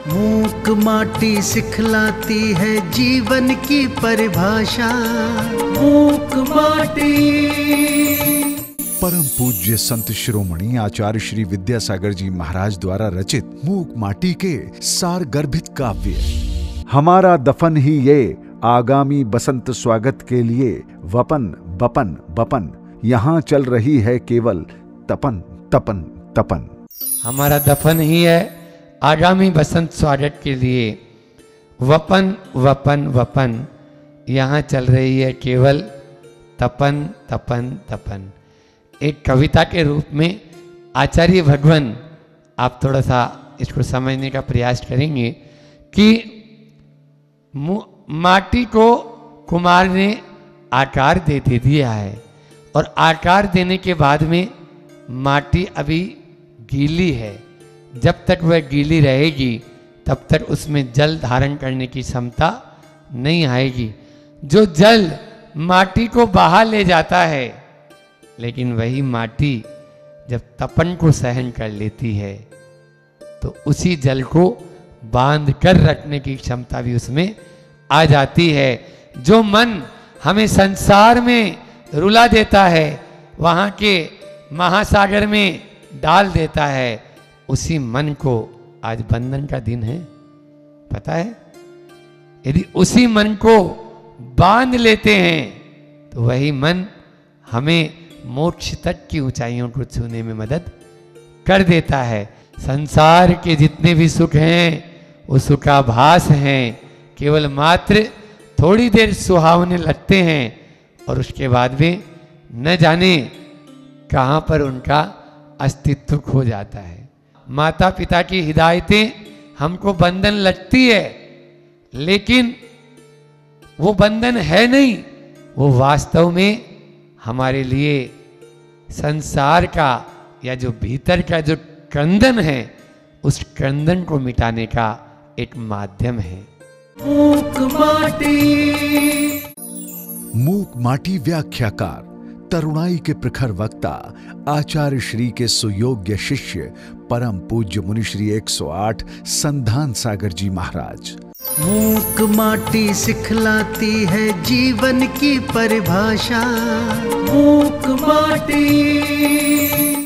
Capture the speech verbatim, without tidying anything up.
मूक माटी सिखलाती है जीवन की परिभाषा। मूक माटी। परम पूज्य संत शिरोमणि आचार्य श्री विद्यासागर जी महाराज द्वारा रचित मूक माटी के सार गर्भित काव्य हमारा दफन ही ये आगामी बसंत स्वागत के लिए वपन बपन बपन यहाँ चल रही है केवल तपन तपन तपन। हमारा दफन ही है आगामी बसंत स्वागत के लिए वपन वपन वपन यहाँ चल रही है केवल तपन तपन तपन। एक कविता के रूप में आचार्य भगवान, आप थोड़ा सा इसको समझने का प्रयास करेंगे कि माटी को कुमार ने आकार दे दे दिया है और आकार देने के बाद में माटी अभी गीली है। जब तक वह गीली रहेगी तब तक उसमें जल धारण करने की क्षमता नहीं आएगी। जो जल माटी को बहा ले जाता है, लेकिन वही माटी जब तपन को सहन कर लेती है तो उसी जल को बांध कर रखने की क्षमता भी उसमें आ जाती है। जो मन हमें संसार में रुला देता है, वहाँ के महासागर में डाल देता है, उसी मन को आज बंधन का दिन है, पता है। यदि उसी मन को बांध लेते हैं तो वही मन हमें मोक्ष तक की ऊंचाइयों को छूने में मदद कर देता है। संसार के जितने भी सुख हैं वो सुखाभास हैं, केवल मात्र थोड़ी देर सुहावने लगते हैं और उसके बाद में न जाने कहाँ पर उनका अस्तित्व खो जाता है। माता पिता की हिदायतें हमको बंधन लगती है, लेकिन वो बंधन है नहीं, वो वास्तव में हमारे लिए संसार का या जो भीतर का जो क्रंदन है उस क्रंदन को मिटाने का एक माध्यम है। मूक माटी। मूक माटी व्याख्याकार तरुणाई के प्रखर वक्ता आचार्य श्री के सुयोग्य शिष्य परम पूज्य मुनि श्री एक सौ आठ संधान सागर जी महाराज। मूक माटी सिखलाती है जीवन की परिभाषा। मूक माटी।